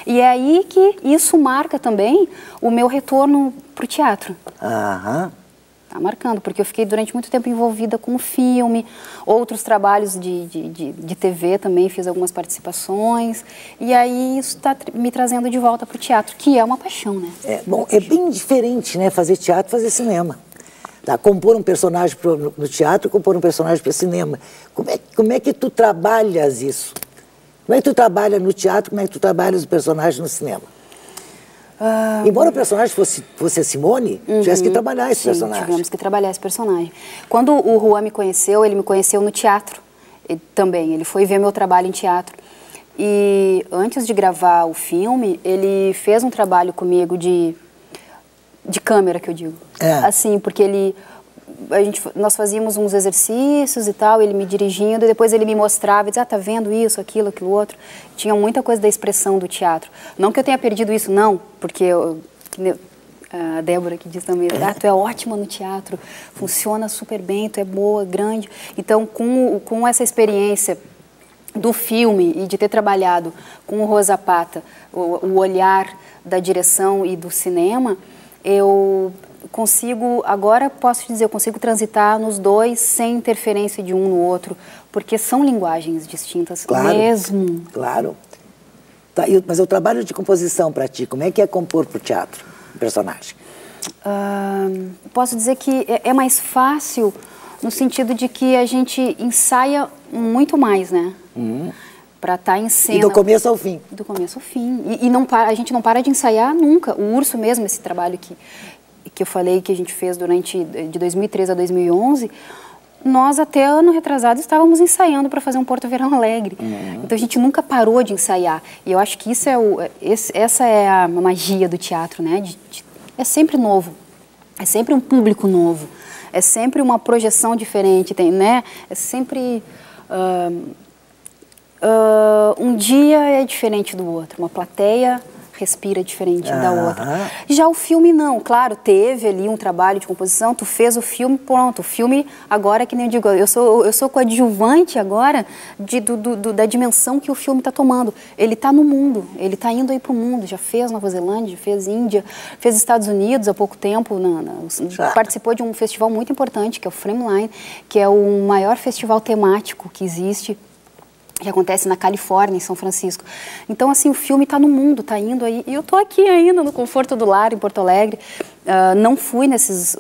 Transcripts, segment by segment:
E é aí que isso marca também o meu retorno para o teatro. Aham. Tá marcando, porque eu fiquei durante muito tempo envolvida com filme, outros trabalhos de TV também, fiz algumas participações, e aí isso está me trazendo de volta para o teatro, que é uma paixão, né? Bom, é bem diferente, né, fazer teatro e fazer cinema. Tá? Compor um personagem no teatro e compor um personagem para cinema. Como é que tu trabalhas isso? Como é que tu trabalha no teatro, como é que tu trabalhas o personagem no cinema? Embora o personagem fosse a Simone, tivesse que trabalhar esse personagem. Tivemos que trabalhar esse personagem. Quando o Juan me conheceu, ele me conheceu no teatro também. Ele foi ver meu trabalho em teatro. E antes de gravar o filme, ele fez um trabalho comigo de câmera, que eu digo. Assim, porque nós fazíamos uns exercícios e tal, ele me dirigindo, e depois ele me mostrava, dizia, tá vendo isso, aquilo outro. Tinha muita coisa da expressão do teatro. Não que eu tenha perdido isso, não, porque a Débora que diz também, tu é ótima no teatro, funciona super bem, tu é boa, grande. Então, com essa experiência do filme e de ter trabalhado com o Rua Zapata, o olhar da direção e do cinema, eu consigo, agora posso dizer, eu consigo transitar nos dois sem interferência de um no outro, porque são linguagens distintas mesmo. Claro. Tá, mas o trabalho de composição para ti, como é que é compor para o teatro, um personagem? Posso dizer que é mais fácil no sentido de que a gente ensaia muito mais, né? Para estar em cena. E do começo ao fim. Do começo ao fim. E não a gente não para de ensaiar nunca. O Urso mesmo, esse trabalho que eu falei que a gente fez de 2013 a 2011, nós até ano retrasado estávamos ensaiando para fazer um Porto Verão Alegre. Então a gente nunca parou de ensaiar. E eu acho que essa é a magia do teatro, né? É sempre novo. É sempre um público novo. É sempre uma projeção diferente, né? É sempre... um dia é diferente do outro. Uma plateia respira diferente da outra. Já o filme não, claro, teve ali um trabalho de composição, tu fez o filme, pronto, o filme agora, que nem eu digo, eu sou coadjuvante agora da dimensão que o filme está tomando. Ele está no mundo, ele está indo aí para o mundo, já fez Nova Zelândia, já fez Índia, fez Estados Unidos há pouco tempo, participou de um festival muito importante, que é o Frameline, que é o maior festival temático que existe, que acontece na Califórnia, em São Francisco. Então, assim, o filme está no mundo, está indo aí. E eu estou aqui ainda, no conforto do lar, em Porto Alegre. Não fui nesses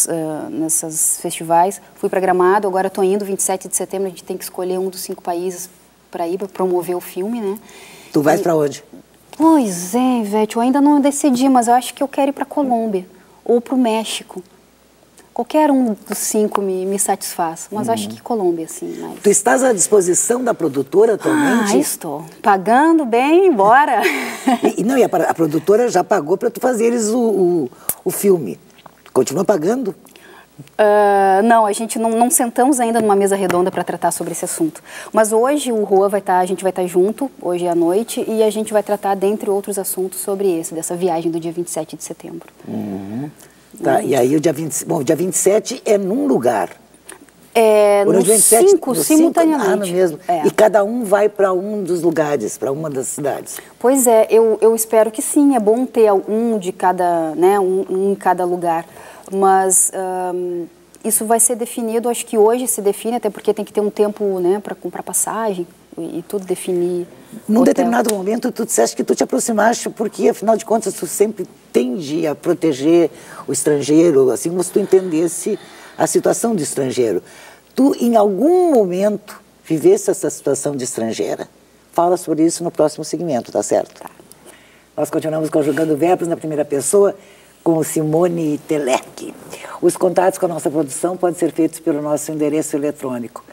festivais, fui para Gramado, agora estou indo, 27 de setembro, a gente tem que escolher um dos 5 países para ir, para promover o filme, né? Tu vais para onde? Pois é, Ivete, eu ainda não decidi, mas eu acho que eu quero ir para a Colômbia ou para o México. Qualquer um dos 5 me satisfaz, mas acho que Colômbia, assim. Mas... Tu estás à disposição da produtora atualmente? Estou. Pagando bem, bora. E a produtora já pagou para tu fazeres o filme. Continua pagando? Não, a gente não sentamos ainda numa mesa redonda para tratar sobre esse assunto. Mas hoje o Rua a gente vai estar junto, hoje à noite, e a gente vai tratar, dentre outros assuntos, sobre dessa viagem do dia 27 de setembro. Tá, e aí o dia 27 é num lugar. Nos 5, simultaneamente. No mesmo. E cada um vai para um dos lugares, para uma das cidades. Pois é, eu espero que sim, é bom ter um de cada, né, um em cada lugar. Mas isso vai ser definido, acho que hoje se define, até porque tem que ter um tempo, né, para comprar passagem e tudo definir. Num determinado momento, tu disseste que tu te aproximaste porque, afinal de contas, tu sempre tende a proteger o estrangeiro, assim como se tu entendesse a situação do estrangeiro. Tu, em algum momento, vivesse essa situação de estrangeira? Fala sobre isso no próximo segmento, tá certo? Tá. Nós continuamos conjugando verbos na primeira pessoa com Simone Telec. Os contatos com a nossa produção podem ser feitos pelo nosso endereço eletrônico,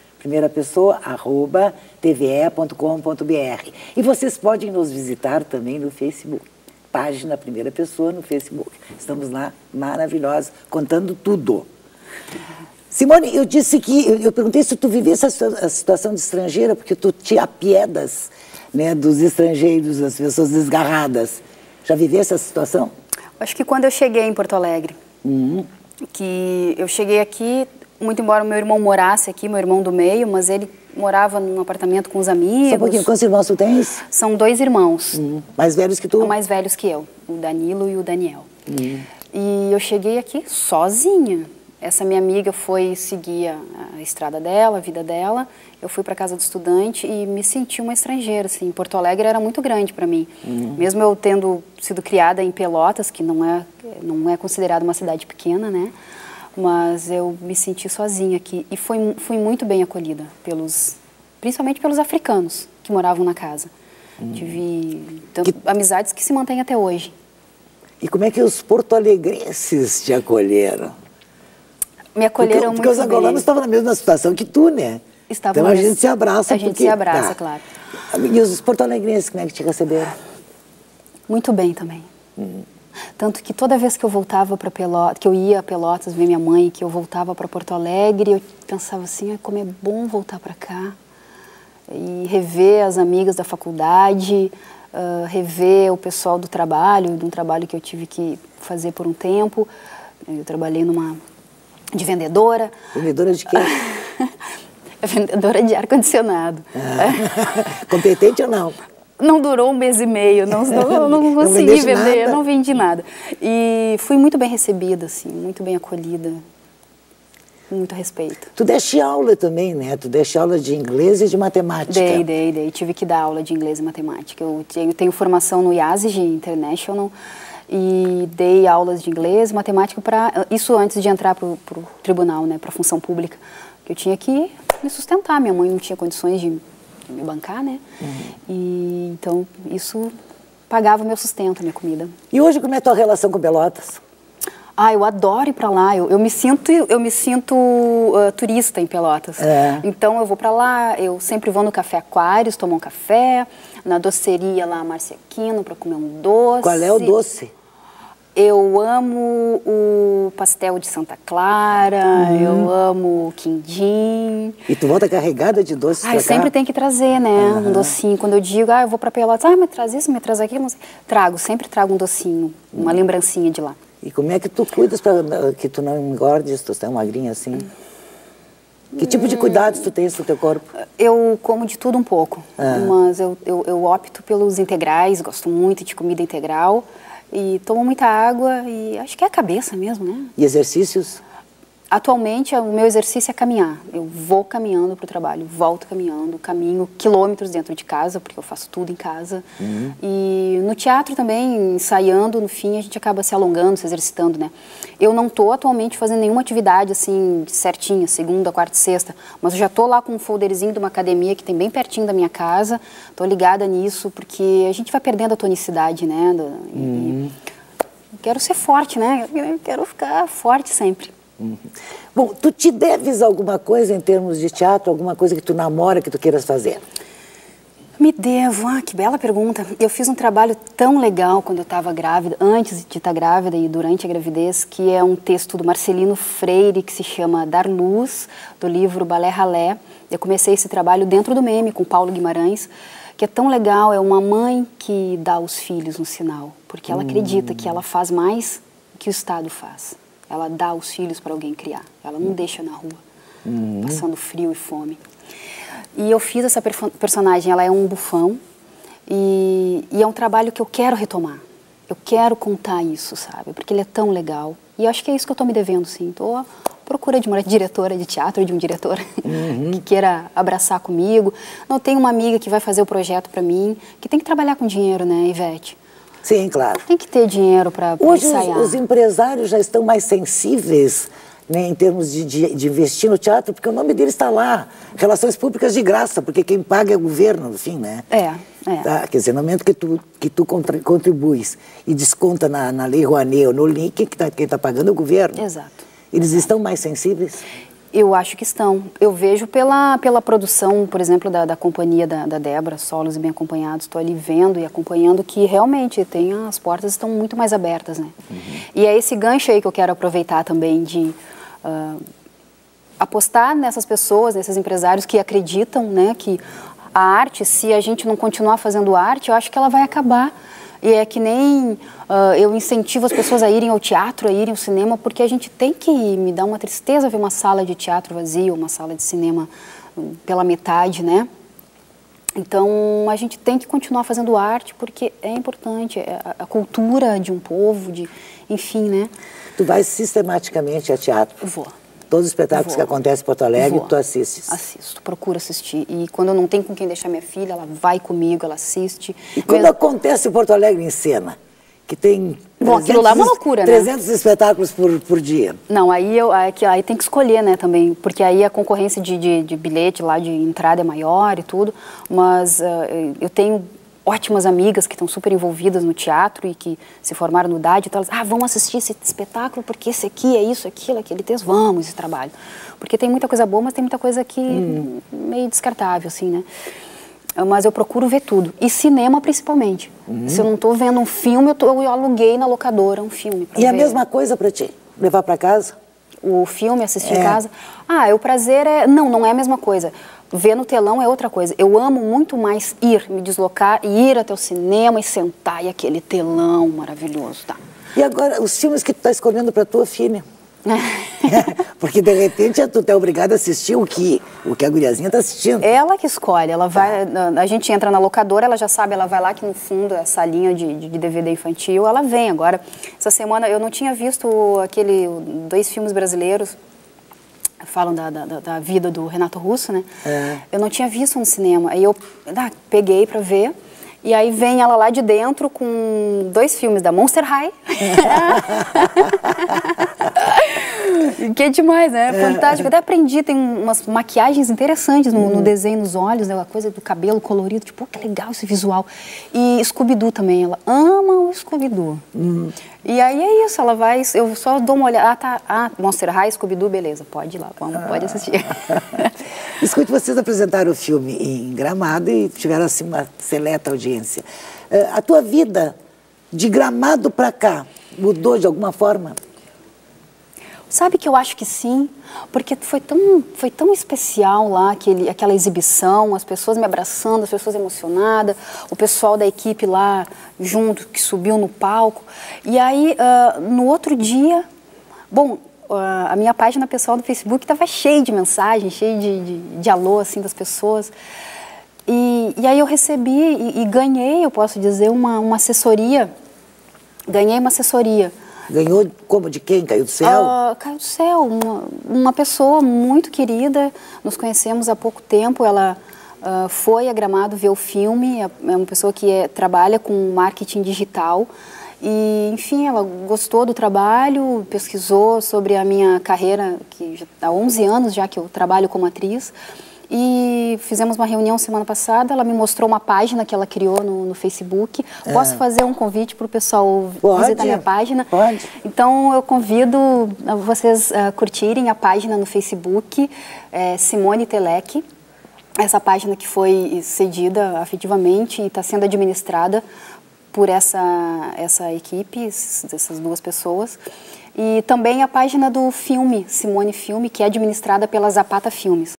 primeirapessoa@tve.com.br. E vocês podem nos visitar também no Facebook, página Primeira Pessoa no Facebook. Estamos lá, maravilhosos, contando tudo. Simone, eu perguntei se tu vivesse a situação de estrangeira, porque tu te apiedas, né, dos estrangeiros, das pessoas desgarradas. Já vivesse essa situação? Acho que quando eu cheguei em Porto Alegre, que eu cheguei aqui, muito embora o meu irmão morasse aqui, meu irmão do meio, mas ele morava num apartamento com os amigos. Só um pouquinho, quantos irmãos tu tens? São 2 irmãos. Mais velhos que tu? Mais velhos que eu, o Danilo e o Daniel. E eu cheguei aqui sozinha. Essa minha amiga foi seguir a estrada dela, a vida dela. Eu fui para casa do estudante e me senti uma estrangeira, assim. Porto Alegre era muito grande para mim. Mesmo eu tendo sido criada em Pelotas, que não é considerada uma cidade pequena, né? Mas eu me senti sozinha aqui e fui muito bem acolhida, principalmente pelos africanos que moravam na casa. Tive amizades que se mantêm até hoje. E como é que os porto-alegrenses te acolheram? Me acolheram muito bem. Porque os angolanos estavam na mesma situação que tu, né? Estavam então a gente se abraça. A gente se abraça, claro. E os porto-alegrenses, como é que te receberam? Muito bem também. Tanto que toda vez que eu voltava para Pelotas, que eu ia a Pelotas ver minha mãe, que eu voltava para Porto Alegre, eu pensava assim, como é bom voltar para cá e rever as amigas da faculdade, rever o pessoal do trabalho, de um trabalho que eu tive que fazer por um tempo. Eu trabalhei de vendedora. Vendedora de quê? Vendedora de ar-condicionado. Competente ou não? Não durou 1 mês e meio, não consegui vender, nada. não vendi nada. E fui muito bem recebida, assim, muito bem acolhida, com muito respeito. Tu deste aula também, né? Tu deste aula de inglês e de matemática. Dei. Tive que dar aula de inglês e matemática. Eu tenho formação no IASG International e dei aulas de inglês e matemática isso antes de entrar para o tribunal, né? Para a função pública. Eu tinha que me sustentar, minha mãe não tinha condições de me bancar, né? E então isso pagava o meu sustento, a minha comida. E hoje como é a tua relação com Pelotas? Eu adoro ir para lá. Eu me sinto turista em Pelotas. Então eu vou para lá. Eu sempre vou no Café Aquários tomar um café, na doceria lá Márcia Aquino para comer um doce. Qual é o doce? Eu amo o pastel de Santa Clara, eu amo o quindim. E tu volta carregada de doces pra cá? Sempre tem que trazer, né, um docinho. Quando eu digo, eu vou pra Pelotas, mas traz isso, me traz aquilo. Sempre trago um docinho, uma lembrancinha de lá. E como é que tu cuidas para que tu não engordes, tu tá magrinha assim? Que tipo de cuidados tu tens no teu corpo? Eu como de tudo um pouco, mas eu opto pelos integrais, gosto muito de comida integral. E tomo muita água e acho que é a cabeça mesmo, né? E exercícios? Atualmente, o meu exercício é caminhar. Eu vou caminhando para o trabalho, volto caminhando, caminho quilômetros dentro de casa, porque eu faço tudo em casa. E no teatro também, ensaiando, no fim, a gente acaba se alongando, se exercitando, né? Eu não estou atualmente fazendo nenhuma atividade, assim, certinha, segunda, quarta e sexta, mas eu já estou lá com um folderzinho de uma academia que tem bem pertinho da minha casa, estou ligada nisso, porque a gente vai perdendo a tonicidade, né? E quero ser forte, né? Eu quero ficar forte sempre. Bom, tu te deves alguma coisa em termos de teatro, alguma coisa que tu namora, que tu queiras fazer? Me devo, que bela pergunta. Eu fiz um trabalho tão legal quando eu estava grávida, antes de estar grávida e durante a gravidez, que é um texto do Marcelino Freire, que se chama Dar Luz, do livro Balé Ralé. Eu comecei esse trabalho dentro do meme, com Paulo Guimarães, que é tão legal, é uma mãe que dá aos filhos um sinal, porque ela acredita que ela faz mais do que o Estado faz. Ela dá os filhos para alguém criar. Ela não deixa na rua, passando frio e fome. E eu fiz essa personagem, ela é um bufão. E é um trabalho que eu quero retomar. Eu quero contar isso, sabe? Porque ele é tão legal. E eu acho que é isso que eu estou me devendo, sim. Estou à procura de uma diretora de teatro, de um diretor que queira abraçar comigo. Não, tem uma amiga que vai fazer o projeto para mim, que tem que trabalhar com dinheiro, né, Ivete? Sim, claro. Tem que ter dinheiro para ensaiar. Hoje os empresários já estão mais sensíveis, né, em termos de investir no teatro, porque o nome deles está lá. Relações públicas de graça, porque quem paga é o governo, no fim, né? Tá? Quer dizer, no momento que tu contribuis e desconta na Lei Rouanet ou no link, quem está pagando é o governo. Exato. Eles estão mais sensíveis? Eu acho que estão. Eu vejo pela produção, por exemplo, da companhia da Débora, Solos e Bem Acompanhados. Estou ali vendo e acompanhando que realmente as portas estão muito mais abertas, né? E é esse gancho aí que eu quero aproveitar também de apostar nessas pessoas, nesses empresários que acreditam, né, que a arte, se a gente não continuar fazendo arte, eu acho que ela vai acabar. E é que nem eu incentivo as pessoas a irem ao teatro, a irem ao cinema, porque a gente tem que ir. Me dá uma tristeza ver uma sala de teatro vazia, uma sala de cinema pela metade, né? Então, a gente tem que continuar fazendo arte, porque é importante, é a cultura de um povo, enfim, né? Tu vai sistematicamente a teatro? Vou. Todos os espetáculos que acontecem em Porto Alegre, tu assistes? Assisto, procuro assistir. E quando eu não tenho com quem deixar minha filha, ela vai comigo, ela assiste. E quando acontece o Porto Alegre em cena, que tem... Bom, aquilo lá é uma loucura, 300 né? espetáculos por dia. Não, aí tem que escolher, né, também, porque aí a concorrência de bilhete lá, de entrada é maior e tudo, mas eu tenho ótimas amigas que estão super envolvidas no teatro e que se formaram no DAD, então elas, vamos assistir esse espetáculo porque esse aqui é isso, aquilo, aquele texto, vamos, esse trabalho. Porque tem muita coisa boa, mas tem muita coisa que meio descartável, assim, né? Mas eu procuro ver tudo. E cinema, principalmente. Se eu não estou vendo um filme, eu aluguei na locadora um filme pra ver. A mesma coisa para ti? Levar para casa? O filme, assistir em casa? O prazer é... Não é a mesma coisa. Ver no telão é outra coisa. Eu amo muito mais me deslocar e ir até o cinema e sentar e aquele telão maravilhoso, tá? E agora, os filmes que tu está escolhendo para tua filha? Porque de repente tu é obrigada a assistir o que a guriazinha está assistindo. Ela que escolhe, ela vai, a gente entra na locadora, ela já sabe, ela vai lá que no fundo é a salinha de DVD infantil, ela vem. Agora, essa semana eu não tinha visto 2 filmes brasileiros, falam da vida do Renato Russo, né? Eu não tinha visto no cinema, aí eu peguei para ver. E aí vem ela lá de dentro com 2 filmes da Monster High. Que é demais, né? Fantástico. Até aprendi, tem umas maquiagens interessantes no desenho, nos olhos, né? A coisa do cabelo colorido, tipo, que legal esse visual. E Scooby-Doo também, ela ama o Scooby-Doo. E aí é isso, ela vai, eu só dou uma olhada, Monster High, Scooby-Doo, beleza, pode ir lá, pode assistir. Escute, vocês apresentaram o filme em Gramado e tiveram assim uma seleta audiência. A tua vida de Gramado para cá mudou de alguma forma? Sabe que eu acho que sim, porque foi tão especial lá aquela exibição, as pessoas me abraçando, as pessoas emocionadas, o pessoal da equipe lá junto, que subiu no palco. E aí, no outro dia, a minha página pessoal do Facebook estava cheia de mensagens, cheia de alô, assim, das pessoas. E aí eu recebi e ganhei, eu posso dizer, uma assessoria. Ganhei uma assessoria. Ganhou como? De quem? Caiu do céu? Caiu do céu. Uma pessoa muito querida, nos conhecemos há pouco tempo, ela foi a Gramado ver o filme, é uma pessoa que trabalha com marketing digital e, enfim, ela gostou do trabalho, pesquisou sobre a minha carreira, que já há 11 anos já que eu trabalho como atriz. E fizemos uma reunião semana passada, ela me mostrou uma página que ela criou no Facebook. Posso fazer um convite para o pessoal visitar minha página? Pode. Então, eu convido vocês a curtirem a página no Facebook, Simone Telec. Essa página que foi cedida afetivamente e está sendo administrada por essa equipe, essas 2 pessoas. E também a página do filme, Simone Filme, que é administrada pela Zapata Filmes.